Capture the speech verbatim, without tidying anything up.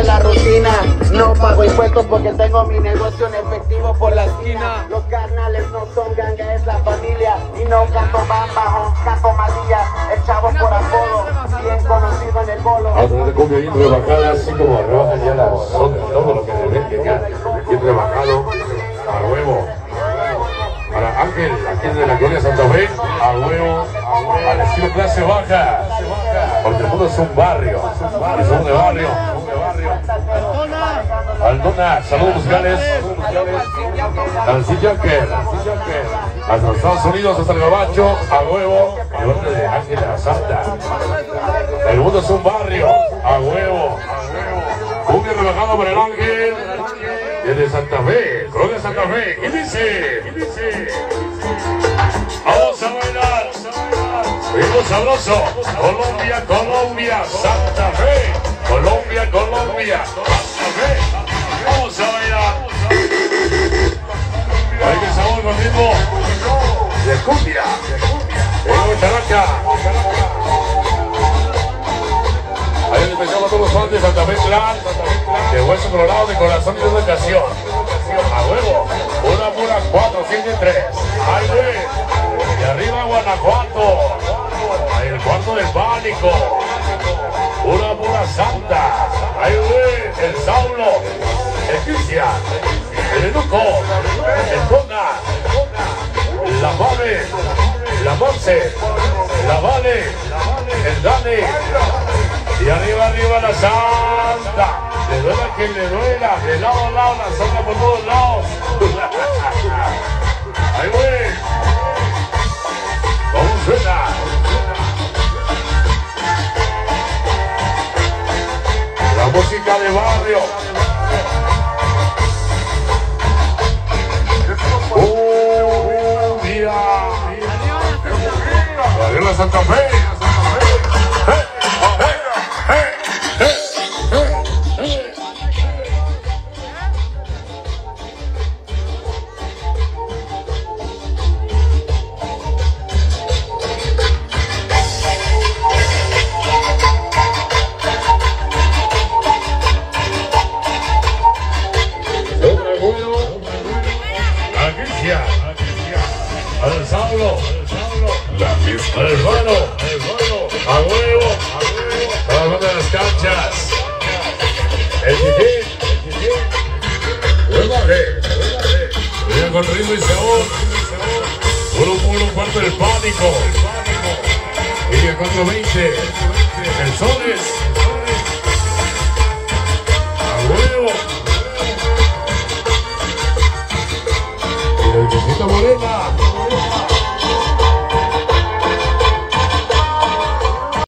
la rutina. No pago impuestos porque tengo mi negocio en efectivo por la esquina. Los carnales no son ganga, es la familia. Y no canto bamba, canto malilla. El chavo por apodo, bien conocido en el bolo. A través de cumbia bien rebajada, así como rebajan ya las ondas, todo lo que deben llegar. Bien rebajado, a huevo. Para Ángel, aquí de la Gloria Santa Fe, a huevo, al estilo clase baja. Porque el mundo es un barrio, y son de barrio. Aldona, saludos musicales. Nancy Jacker, hasta los Estados Unidos, hasta el Gabacho, a huevo, de parte de Ángel de la Santa. El mundo es un barrio, a huevo. Un bien rebajado por el Ángel desde Santa Fe, Gloria Santa Fe. ¿Qué dice? ¿Qué dice? Vamos a bailar. Ritmo sabroso. Colombia, Colombia, Santa Fe. Colombia, Colombia, Santa Fe. Vamos a bailar. Ahí que estamos con ritmo de cumbia. De characa. Hay un especial a todos los fans de Santa Fe Clan, de Hueso Colorado, de corazón y de educación. A huevo, una pura cuatro siete tres. Ay, güey. Y arriba Guanajuato. Ahí el cuarto del pánico. Una pura santa. Ay, güey. El Saulo. El Cristian. El Educo. El Tona. La Vale. La Monse. La Vale. El Dani. Y arriba, arriba la santa. Le duela a quien le duela. De lado a lado la santa por todos lados. Ay, güey. ¿Cómo suena? La música de barrio. Cumbia. Arriba Santa Fe. Al Saulo, al hermano, a huevo, a la banda de las canchas, el Chiquín, el Baje, viene con ritmo y sabor, puro puro cuarto del pánico, línea cuatro veinte, el Soles, a huevo, y el Chiquito Morena.